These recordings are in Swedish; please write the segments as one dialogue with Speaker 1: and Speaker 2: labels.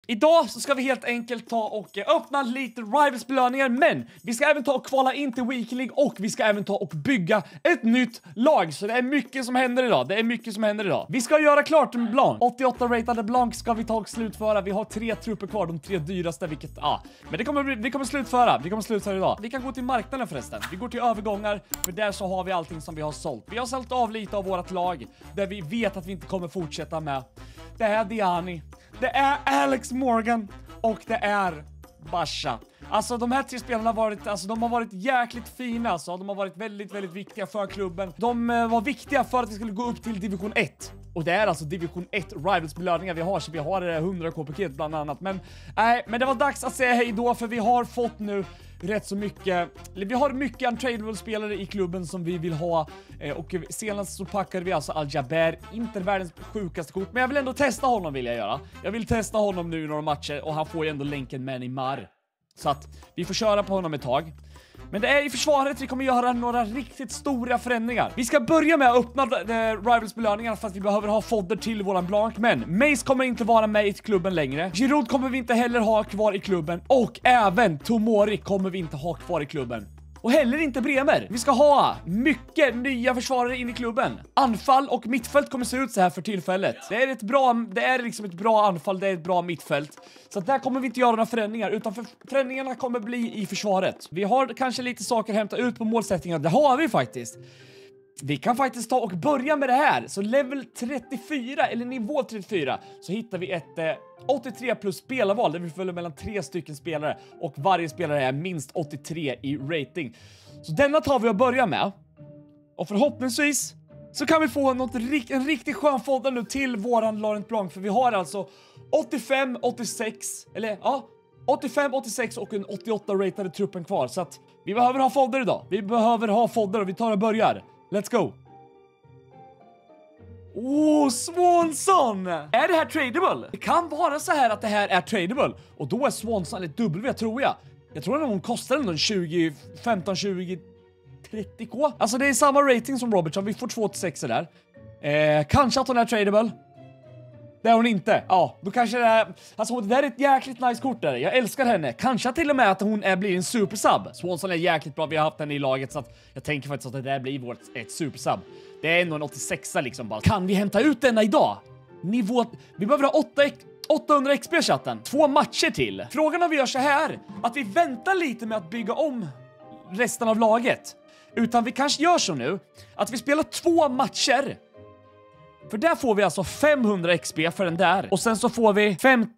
Speaker 1: Idag så ska vi helt enkelt ta och öppna lite Rivals belöningar, men vi ska även ta och kvala in till Weekly League och vi ska även ta och bygga ett nytt lag. Så det är mycket som händer idag. Vi ska göra klart en Blanc. 88 ratade Blanc ska vi ta och slutföra. Vi har 3 trupper kvar, de 3 dyraste, vilket men vi kommer slutföra idag. Vi kan gå till marknaden förresten. Vi går till övergångar, för där så har vi allting som vi har sålt. Vi har sålt av lite av vårt lag där vi vet att vi inte kommer fortsätta med. Det är Diani, det är Alex Morgan och det är Basha. Alltså de här 3 spelarna har varit jäkligt fina, alltså. De har varit väldigt, väldigt viktiga för klubben. De var viktiga för att vi skulle gå upp till division 1. Och det är alltså division 1 Rivals belöningar vi har, så vi har 100k-paket bland annat. Men det var dags att säga hej då, för vi har fått nu rätt så mycket. Vi har mycket untradable spelare i klubben som vi vill ha. Och senast så packade vi alltså Al-Jaber, inte världens sjukaste kort, men jag vill ändå testa honom, vill jag göra. Jag vill testa honom nu i några matcher och han får ju ändå länken med Neymar. Så att vi får köra på honom ett tag. Men det är i försvaret vi kommer göra några riktigt stora förändringar. Vi ska börja med att öppna Rivals belöningar, fast vi behöver ha fodder till våran Blanc. Men Mace kommer inte vara med i klubben längre. Giroud kommer vi inte heller ha kvar i klubben. Och även Tomori kommer vi inte ha kvar i klubben. Och heller inte Bremer. Vi ska ha mycket nya försvarare in i klubben. Anfall och mittfält kommer se ut så här för tillfället. Det är liksom ett bra anfall, det är ett bra mittfält. Så där kommer vi inte göra några förändringar, utan förändringarna kommer bli i försvaret. Vi har kanske lite saker att hämta ut på målsättningar. Det har vi faktiskt. Vi kan faktiskt ta och börja med det här. Så level 34, eller nivå 34, så hittar vi ett 83 plus spelarval där vi följer mellan 3 stycken spelare och varje spelare är minst 83 i rating. Så denna tar vi att börja med. Och förhoppningsvis så kan vi få en riktigt skön fodder nu till våran Laurent Blanc, för vi har alltså 85, 86, eller ja, 85, 86 och en 88 ratade truppen kvar. Så att vi behöver ha fodder idag. Vi behöver ha fodder och vi tar och börjar. Let's go! Swanson! Är det här tradable? Det kan vara så här att det här är tradable. Och då är Swanson ett W, tror jag. Jag tror att hon kostar ändå 15, 20, 30k. Alltså det är samma rating som Robertson. Vi får 2-6 där. Kanske att hon är tradable. Det är hon inte. Ja, då kanske det är... Alltså det där är ett jäkligt nice kort där. Jag älskar henne. Kanske till och med att hon blir en supersub. Swanson är jäkligt bra. Vi har haft henne i laget, så att jag tänker faktiskt att det där blir ett supersub. Det är ändå en 86 liksom bara. Kan vi hämta ut denna idag? Vi behöver ha 800 XP i chatten. 2 matcher till. Frågan om vi gör så här, att vi väntar lite med att bygga om resten av laget. Utan vi kanske gör så nu att vi spelar 2 matcher. För där får vi alltså 500 XP för den där. Och sen så får vi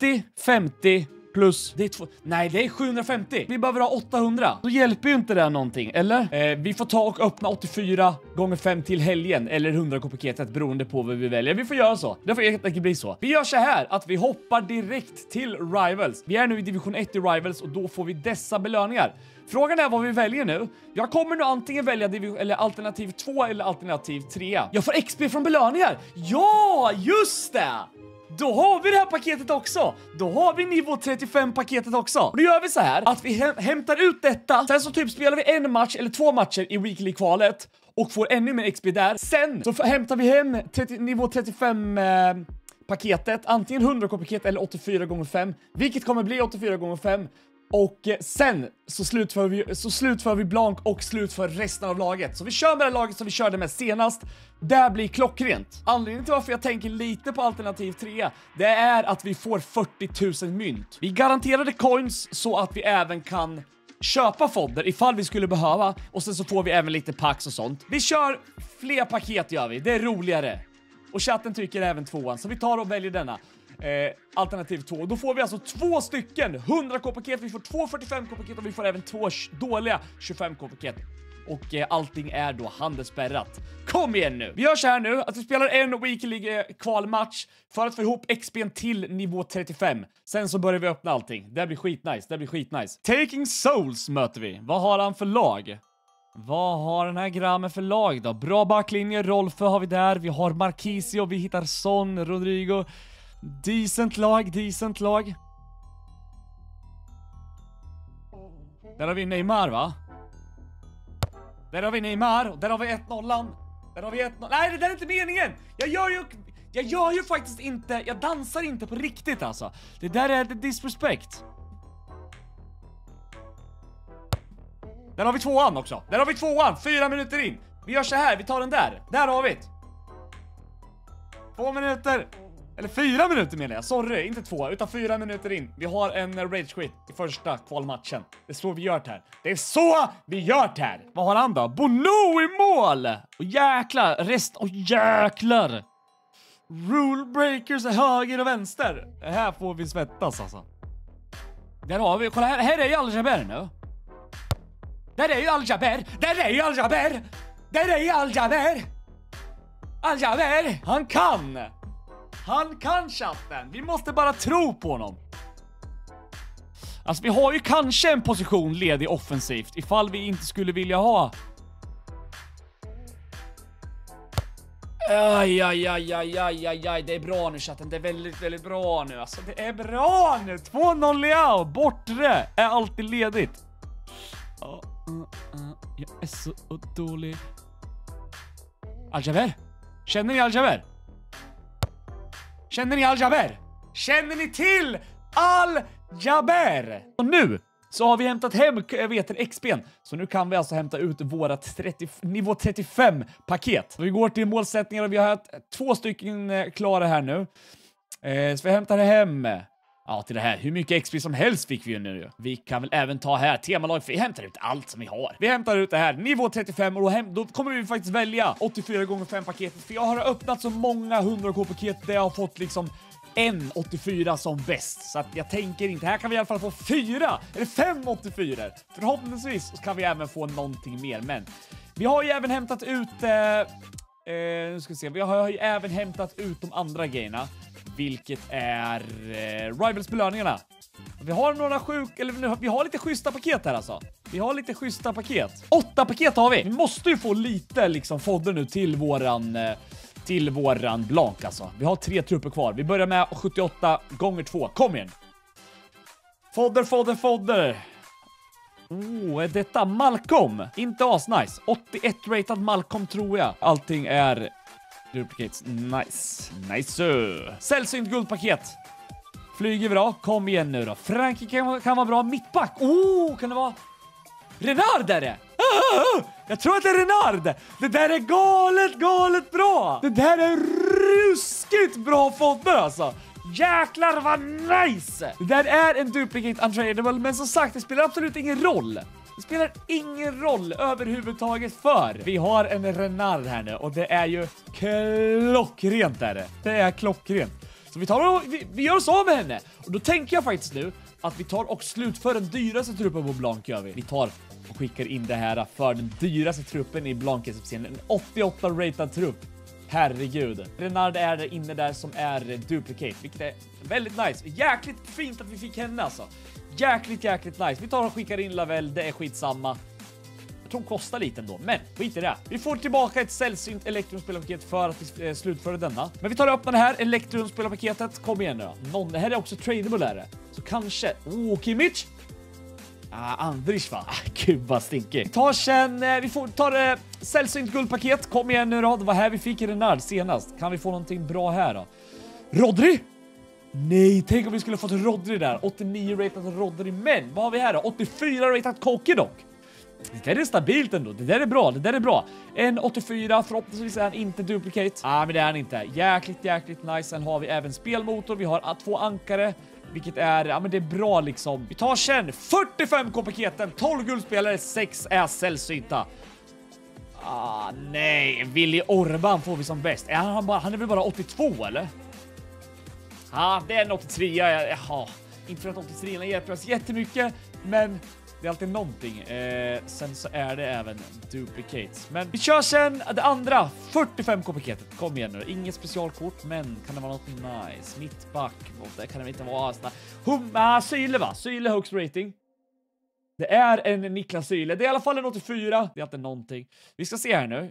Speaker 1: 50 plus... Det är 750. Vi behöver ha 800. Då hjälper ju inte det någonting, eller? Vi får ta och öppna 84 gånger 5 till helgen. Eller 100k-paketet, beroende på vad vi väljer. Vi får göra så. Det får helt enkelt bli så. Vi gör så här att vi hoppar direkt till Rivals. Vi är nu i division 1 i Rivals och då får vi dessa belöningar. Frågan är vad vi väljer nu. Jag kommer nu antingen välja eller alternativ 2 eller alternativ 3. Jag får XP från belöningar. Ja, just det! Då har vi det här paketet också. Då har vi nivå 35 paketet också. Och då gör vi så här att vi hämtar ut detta. Sen så typ spelar vi en match eller 2 matcher i weekly-kvalet och får ännu mer XP där. Sen så hämtar vi hem nivå 35 paketet. Antingen 100k-paket eller 84 gånger 5. Vilket kommer bli 84 gånger 5. Och sen så slutför vi Blanc och slutför resten av laget. Så vi kör med det laget som vi körde med senast. Det blir klockrent. Anledningen till varför jag tänker lite på alternativ 3, det är att vi får 40 000 mynt. Vi garanterade coins så att vi även kan köpa fodder ifall vi skulle behöva. Och sen så får vi även lite packs och sånt. Vi kör fler paket, gör vi. Det är roligare. Och chatten tycker även 2an, så vi tar och väljer denna. Alternativ 2. Då får vi alltså 2 stycken 100k-paket, vi får 2 45k-paket och vi får även 2 dåliga 25k-paket. Och allting är då handelsspärrat. Kom igen nu! Vi gör så här nu att vi spelar en weekly kvalmatch för att få ihop XP'n till nivå 35. Sen så börjar vi öppna allting. Det blir skitnice. Taking Souls möter vi. Vad har han för lag? Vad har den här grammen för lag då? Bra backlinje, Rolfö har vi där. Vi har Marquisio, vi hittar Son, Rodrigo. Decent lag. Där har vi Neymar, va? Där har vi Neymar och där har vi 1-0. Nej, det där är inte meningen. Jag gör ju faktiskt inte, jag dansar inte på riktigt alltså. Det där är disrespect. Där har vi tvåan också. Där har vi tvåan, 4 minuter in. Vi gör så här, vi tar den där. Där har vi det. 2 minuter. Eller 4 minuter menar jag, sorry, inte 2 utan 4 minuter in. Vi har en rage quit i första kvalmatchen. Det är så vi gör det här. Det är så vi gör det här. Vad har han då? Bono i mål! Och jäklar, och jäklar. Rule breakers är höger och vänster. Det här får vi svettas alltså. Där har vi, kolla här är ju Al-Jaber nu. Där är ju Al-Jaber. Där är ju Al-Jaber. Där är ju Al-Jaber. Al-Jaber, han kan chatten. Vi måste bara tro på honom. Alltså vi har ju kanske en position ledig offensivt ifall vi inte skulle vilja ha. Aj, det är bra nu chatten. Det är väldigt, väldigt bra nu. Alltså det är bra nu. 2-0 Liao. Bortre är alltid ledigt. Jag är så dålig. Al-Jaber. Känner ni Al-Jaber? Känner ni Al-Jaber? Känner ni till Al-Jaber? Och nu så har vi hämtat hem, XP:n. Så nu kan vi alltså hämta ut vårat nivå 35 paket. Så vi går till målsättningar och vi har 2 stycken klara här nu. Så vi hämtar hem, till det här. Hur mycket XP som helst fick vi ju nu. Vi kan väl även ta här temalag, för vi hämtar ut allt som vi har. Vi hämtar ut det här, nivå 35, och då kommer vi faktiskt välja 84x5 paketet. För jag har öppnat så många 100k-paket där jag har fått liksom en 84 som bäst. Så att jag tänker inte, här kan vi i alla fall få 4 eller 5 84. Förhoppningsvis så kan vi även få någonting mer. Men vi har ju även hämtat ut nu ska vi se, vi har ju även hämtat ut de andra grejerna, vilket är Rivals belöningarna. Vi har några vi har lite schyssta paket här alltså. Vi har lite schyssta paket. 8 paket har vi. Vi måste ju få lite liksom fodder nu till våran blank alltså. Vi har 3 trupper kvar. Vi börjar med 78 gånger 2. Kom igen. Fodder. Är detta Malcolm? Inte asnice. 81 rated Malcolm tror jag. Allting är duplicates. Nice. Sällsynt guldpaket. Flyger bra. Kom igen nu då. Frankrike kan vara bra. Mittback. Kan det vara Renard är det? Jag tror att det är Renard. Det där är galet bra. Det där är ruskigt bra fodder alltså. Jäklar vad nice. Det där är en duplicate untradable, men som sagt, det spelar absolut ingen roll. Det spelar ingen roll överhuvudtaget, för vi har en Renard här nu och det är ju klockrent där. Det är klockrent. Så vi tar och vi gör oss av med henne. Och då tänker jag faktiskt nu att vi tar och slutför den dyraste truppen på Blank gör vi. Vi tar och skickar in det här för den dyraste truppen i Blank-SFC:n. En 88 rated trupp. Herregud. Renard är där inne där som är duplicate, vilket är väldigt nice. Jäkligt fint att vi fick henne alltså. Jäkligt nice. Vi tar och skickar in Lavelle, det är skitsamma. Jag tror hon kostar lite ändå, men skit i det. Vi får tillbaka ett sällsynt Electrum-spelarpaket för att vi slutför denna. Men vi tar och öppnar det här Electrum-spelarpaketet. Kom igen nu då. Det här är också tradable är det. Så kanske, Kimmich. Andrish va? Gud vad stinkig. Vi får ta sällsynt guldpaket. Kom igen nu då. Det var här vi fick Renard senast. Kan vi få någonting bra här då? Rodri? Nej, tänk om vi skulle fått Rodri där. 89 rated Rodri. Men vad har vi här då? 84 rated Koke dock. Det där är stabilt ändå. Det där är bra. En 84, förhoppningsvis är han inte duplicate. Men det är han inte. Jäkligt nice. Sen har vi även spelmotor. Vi har 2 ankare. Vilket är, men det är bra liksom. Vi tar sen 45k-paketen, 12 guldspelare, 6 är sällsynta. Nej, Willy Orban får vi som bäst. Han är väl bara 82 eller? Det är en 83. Jaha, inte för att 83 hjälper oss jättemycket, men det är alltid någonting. Sen så är det även duplicates. Men vi kör sen det andra 45k-paketet. Kom igen nu. Inget specialkort, men kan det vara något nice? Mittback. Det kan det inte vara. Syle va? Syle högst rating. Det är en Niklas Syle. Det är i alla fall en 84. Det är alltid någonting. Vi ska se här nu.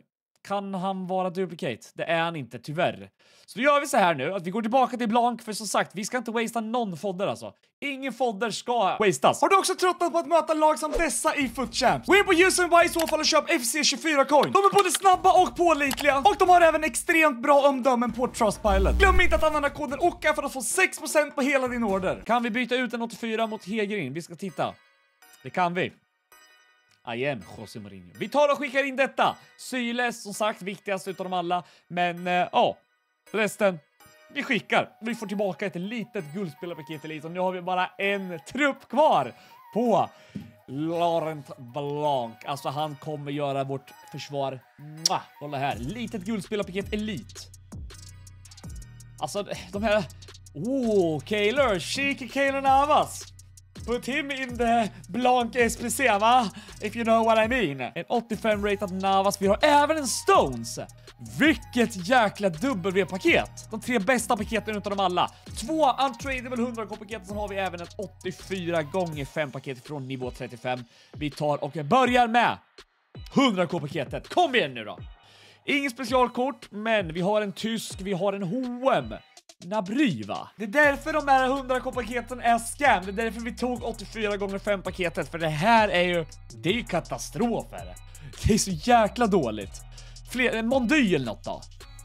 Speaker 1: Kan han vara duplicate? Det är han inte, tyvärr. Så då gör vi så här nu, att vi går tillbaka till blank, för som sagt, vi ska inte wastea någon fodder alltså. Ingen fodder ska wastas. Har du också tröttnat på att möta lag som dessa i Foot Champs? Gå in på Usenby i så fall och köp FC24 coin. De är både snabba och pålitliga, och de har även extremt bra omdömen på Trustpilot. Glöm inte att använda koden OCA för att få 6% på hela din order. Kan vi byta ut en 84 mot Hegerin? Vi ska titta. Det kan vi. I am José Mourinho. Vi tar och skickar in detta. Syles, som sagt, viktigast utav dem alla. Men ja, resten vi skickar. Vi får tillbaka ett litet guldspelarpaket i, och nu har vi bara en trupp kvar på Laurent Blanc. Alltså han kommer göra vårt försvar. Kolla här, litet guldspelarpaket elit. Alltså de här. Kaylor, chic Kaylor Navas. Put him in the Blanc SPC, va? If you know what I mean. En 85-rated Navas. Vi har även en Stones. Vilket jäkla W-paket. De 3 bästa paketen utav dem alla. 2 untradable 100k-paket. Sen har vi även ett 84x5-paket från nivå 35. Vi tar och börjar med 100k-paketet. Kom igen nu då. Ingen specialkort, men vi har en tysk, vi har en H&M. Nabry, va? Det är därför de här 100k-paketen är scam. Det är därför vi tog 84x5-paketet. För det här är ju... Det är ju katastrofer. Det är så jäkla dåligt. En Mondy eller något då.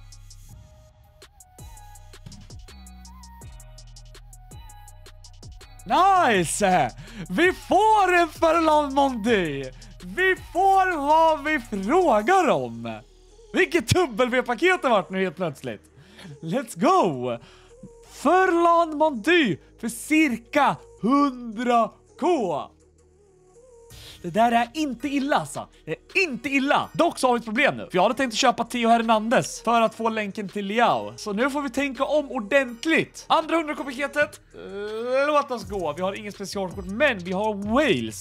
Speaker 1: Nice! Vi får en Ferland Mondy! Vi får vad vi frågar om! Vilket W-paket det vart nu helt plötsligt. Let's go! Ferland Mondy för cirka 100k. Det där är inte illa alltså. Det är inte illa. Dock så har vi ett problem nu. För jag hade tänkt köpa Theo Hernandez för att få länken till Liao. Så nu får vi tänka om ordentligt. Andra 100k-paketet. Låt oss gå. Vi har ingen specialkort, men vi har Wales.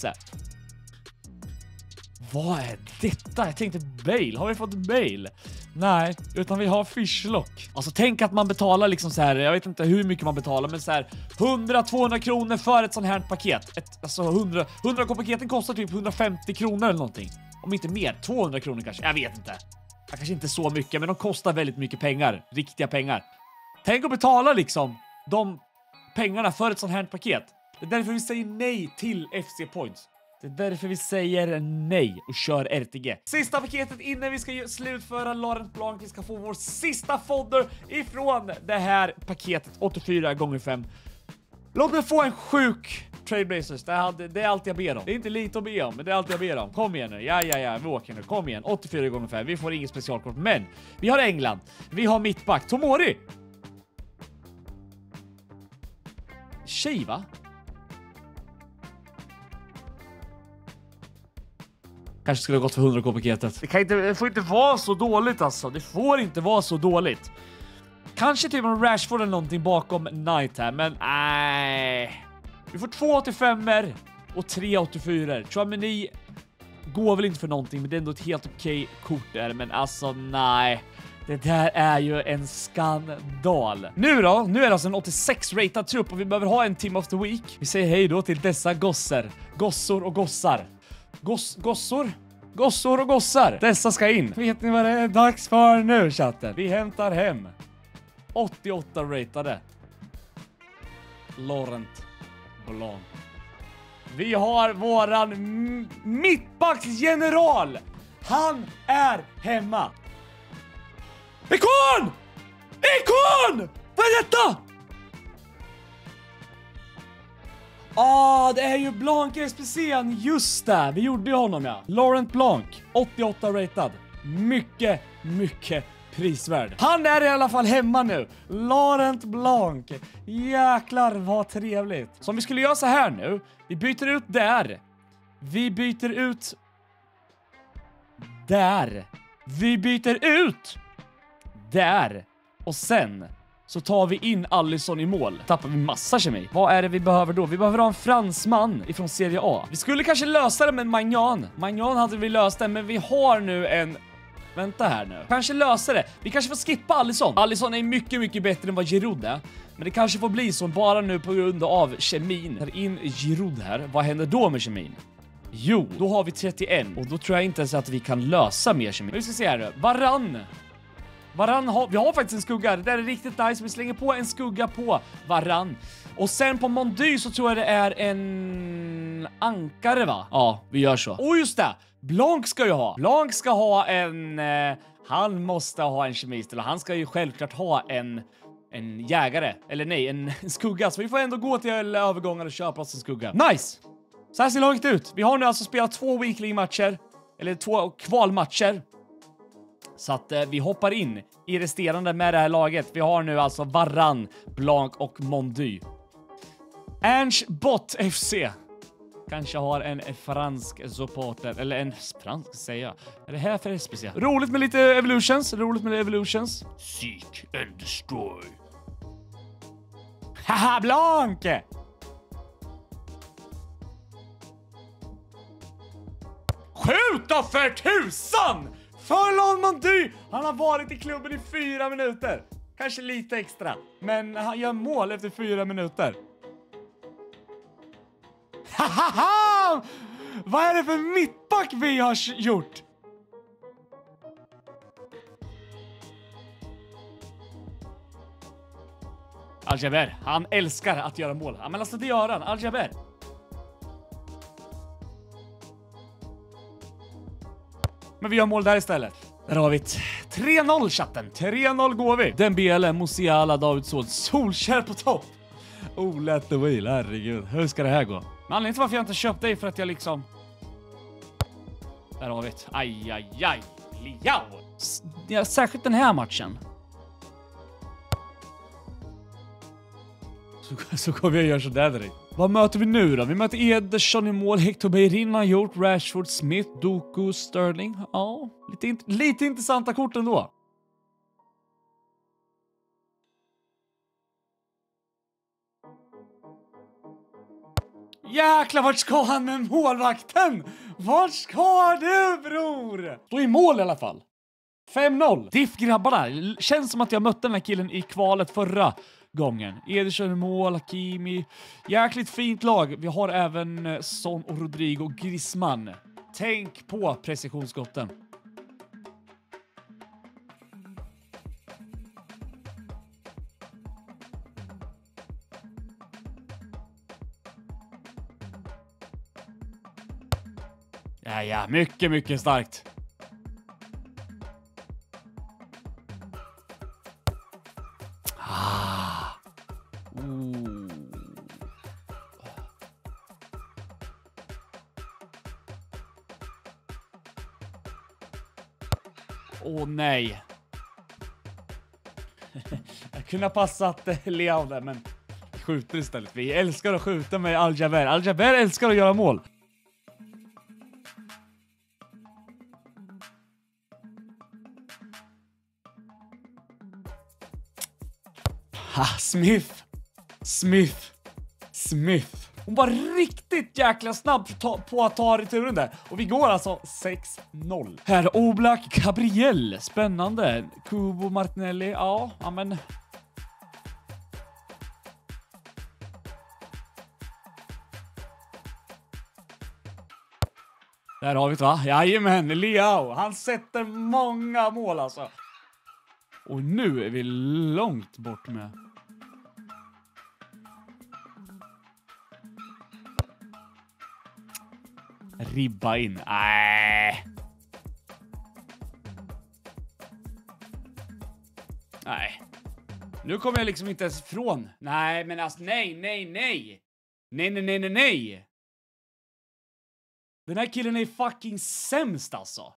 Speaker 1: Vad är detta? Jag tänkte Bale. Har vi fått Bale? Nej, utan vi har Fishlock. Alltså tänk att man betalar liksom så här, jag vet inte hur mycket man betalar, men så här 100-200 kronor för ett sånt här paket. Alltså 100k-paketen kostar typ 150 kronor eller någonting. Om inte mer, 200 kronor kanske. Jag vet inte. Kanske inte så mycket, men de kostar väldigt mycket pengar. Riktiga pengar. Tänk att betala liksom de pengarna för ett sånt här paket. Det är därför vi säger nej till FC Points. Det är därför vi säger nej och kör RTG. Sista paketet innan vi ska slutföra Laurent Blanc. Vi ska få vår sista fodder ifrån det här paketet 84x5. Låt mig få en sjuk Trailblazers. Det är allt jag ber om. Det är inte lite att be om, men det är allt jag ber om. Kom igen nu. Ja, vi åker nu. Kom igen. 84x5. Vi får inget specialkort, men vi har England. Vi har mittback. Tomori. Tjej, va? Kanske skulle ha gått för 100k-paketet. Det får inte vara så dåligt alltså. Det får inte vara så dåligt. Kanske typ en Rashford eller någonting bakom Knight här, men nej. Vi får 2 85er och 3 84er. Chouameni går väl inte för någonting, men det är ändå ett helt okej kort där. Men alltså nej. Det där är ju en skandal. Nu då? Nu är det alltså en 86-ratad trupp och vi behöver ha en Team of the Week. Vi säger hej då till dessa gossor. Gossor och gossar. Gossor och gossar. Dessa ska in. Vet ni vad det är dags för nu, chatten? Vi hämtar hem 88 ratade Laurent Blanc. Vi har våran mittbacksgeneral. Han är hemma. Ikon! Vad är detta? Det är ju Blanc SPC:n, just det. Vi gjorde ju honom, ja. Laurent Blanc, 88 ratad. Mycket prisvärd. Han är i alla fall hemma nu. Laurent Blanc. Jäklar vad trevligt. Så om vi skulle göra så här nu. Vi byter ut där. Vi byter ut där. Vi byter ut där. Och sen så tar vi in Alisson i mål. Tappar vi massa kemi. Vad är det vi behöver då? Vi behöver ha en fransman ifrån Serie A. Vi skulle kanske lösa det med Magnan. Magnan hade vi löst det, men vi har nu en... Vänta här nu. Kanske löser det. Vi kanske får skippa Alisson. Alisson är mycket bättre än vad Giroud är. Men det kanske får bli så bara nu på grund av kemin. Tar in Giroud här. Vad händer då med kemin? Jo, då har vi 31. Och då tror jag inte ens att vi kan lösa mer kemi. Vi ska se här nu. Varann vi har faktiskt en skugga. Det där är riktigt nice. Vi slänger på en skugga på Varann. Och sen på Mondy så tror jag det är en ankare, va? Ja, vi gör så. Och just det! Blanc ska ju ha. Blanc ska ha en... han måste ha en kemist. Eller han ska ju självklart ha en jägare. Eller nej, en skugga. Så vi får ändå gå till övergångar och köpa oss en skugga. Nice! Så här ser laget ut. Vi har nu alltså spelat 2 weekly-matcher. Eller 2 kvalmatcher. Så att vi hoppar in i resterande med det här laget. Vi har nu alltså Varann, Blanc och Mondy. Ange Bot FC. Kanske har en fransk supporter. Eller en fransk säger jag. Är det här för SPC? Roligt med lite evolutions. Seek and destroy. Haha, Blanc! Skjut då för tusan! Förlåt Mondy! Han har varit i klubben i 4 minuter. Kanske lite extra. Men han gör mål efter 4 minuter. Hahaha! Vad är det för mittback vi har gjort? Al-Jaber, han älskar att göra mål. Men alltså det gör han, Al-Jaber. Men vi gör mål där istället. Där har vi 3-0 chatten. 3-0 går vi. Dembele, Musiala, David Såd, Solskär på topp. Oh, let the wheel, herregud. Hur ska det här gå? Men anledningen till varför jag inte köpt dig för att jag liksom... Där har vi ett. Aj. Liao. Ja, särskilt den här matchen. Så kommer jag göra sådär direkt. Vad möter vi nu då? Vi möter Ederson i mål, Hector Bellerin har gjort, Rashford, Smith, Doku, Sterling. Ja, lite intressanta kort ändå. Jäklar, vart ska han med målvakten? Vart ska du, bror? Stå i mål i alla fall. 5-0. Diff-grabbarna. Känns som att jag mötte den här killen i kvalet förra gången. Ederson i mål, Hakimi. Jäkligt fint lag. Vi har även Son och Rodrigo Griezmann. Tänk på precisionsskotten. Ja, mycket starkt. Åh nej. Jag kunde ha passat Leao där, men skjuter istället. Vi älskar att skjuta med Al-Jaber. Al-Jaber älskar att göra mål. Smith. Hon var riktigt jäkla snabb på att ta returen där. Och vi går alltså 6-0. Här Oblak Gabriel. Spännande. Kubo Martinelli. Ja, men... Där har vi det, va? Jajamän, Leao. Han sätter många mål alltså. Och nu är vi långt bort med... Ribba in. Nej. Nu kommer jag liksom inte ens ifrån. Nej, men alltså nej. Nej. Den här killen är fucking sämst alltså.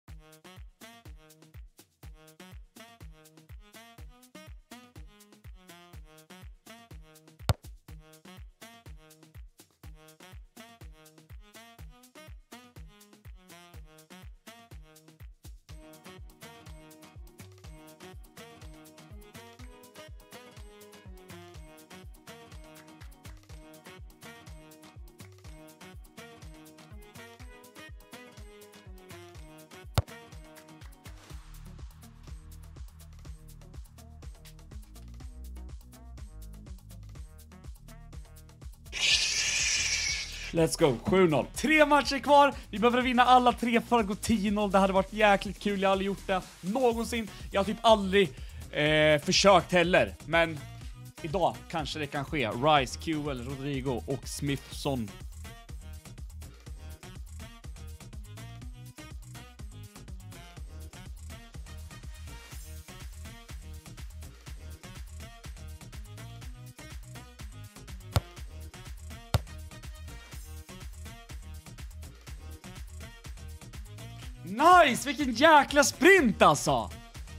Speaker 1: Let's go, 7-0. 3 matcher kvar. Vi behöver vinna alla 3 för att gå 10-0. Det hade varit jäkligt kul. Jag har aldrig gjort det någonsin. Jag har typ aldrig försökt heller. Men idag kanske det kan ske. Rice, QL, Rodrigo och Smithson. Nice! Vilken jäkla sprint alltså!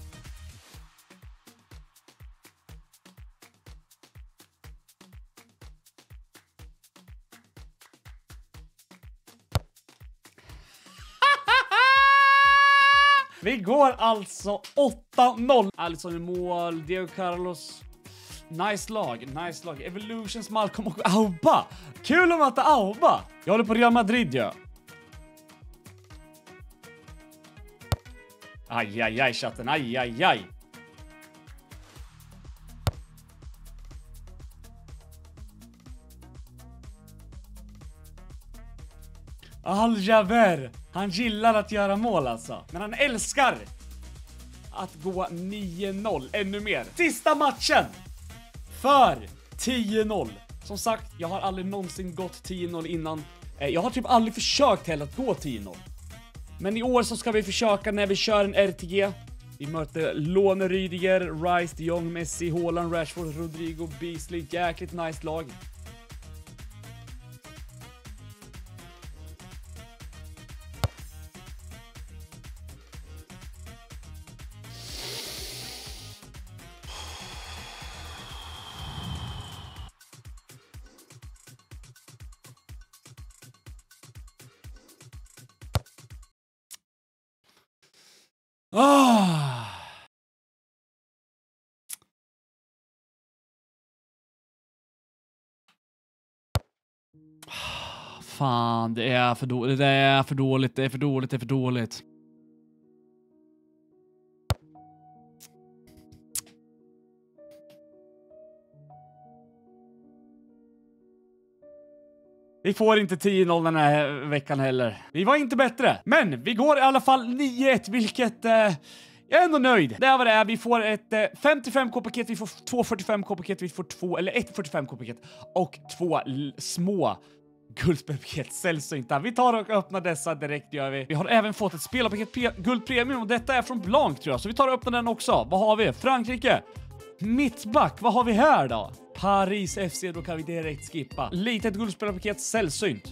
Speaker 1: Vi går alltså 8-0. Alisson i mål, Diego Carlos. Nice lag, nice lag. Evolutions, Malcolm och Auba. Kul att möta Auba. Jag håller på Real Madrid, ja. Aj, aj, aj, chatten. Aj, aj, aj. Al-Jaber. Han gillar att göra mål alltså. Men han älskar att gå 9-0 ännu mer. Sista matchen för 10-0. Som sagt, jag har aldrig någonsin gått 10-0 innan. Jag har typ aldrig försökt heller att gå 10-0. Men i år så ska vi försöka när vi kör en RTG. Vi möter Lone, Rydiger, Rice, De Jong, Messi, Haaland, Rashford, Rodrigo, Beasley. Jäkligt nice lag. Fan, det är för dåligt. Det är för dåligt. Det är för dåligt. Det är för dåligt. Vi får inte 10-0 den här veckan heller. Vi var inte bättre. Men vi går i alla fall 9-1, vilket jag är ändå nöjd. Det är vad det är. Vi får ett 55k-paket, vi får 2 45k-paket, vi får 2 eller ett 45k-paket och 2 små guldpaket. Sällsynta. Vi tar och öppnar dessa direkt, gör vi. Vi har även fått ett spelarpaket guldpremium och detta är från Blanc, tror jag. Så vi tar och öppnar den också. Vad har vi? Frankrike. Mittback. Vad har vi här då? Paris FC, då kan vi direkt skippa. Litet guldspelarpaket, sällsynt.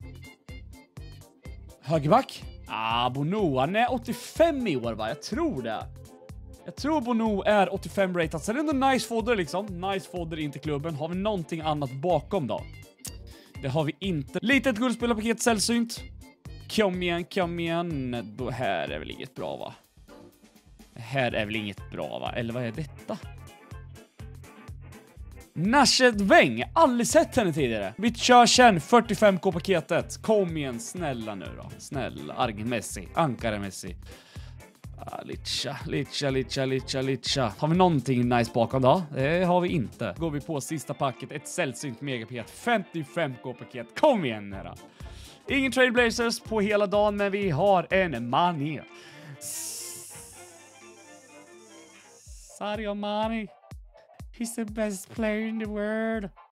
Speaker 1: Högerback. Bono, han är 85 i år, va? Jag tror det. Jag tror Bono är 85 rated. Så det är ändå nice fodder liksom. Nice fodder in till klubben. Har vi någonting annat bakom då? Det har vi inte. Litet guldspelarpaket, sällsynt. Kom igen. Då här är väl inget bra, va? Det här är väl inget bra, va? Eller vad är detta? Nashed Weng, aldrig sett henne tidigare. Vi kör sen 45k-paketet. Kom igen, snälla nu då. Snälla, Argen Messi, Ankara Messi. Litcha. Har vi någonting nice bakom då? Det har vi inte. Går vi på sista packet, ett sällsynt megapaket. 55k-paket. Kom igen nu då. Ingen Trailblazers på hela dagen, men vi har en Mane. Sadio Mane. He's the best player in the world.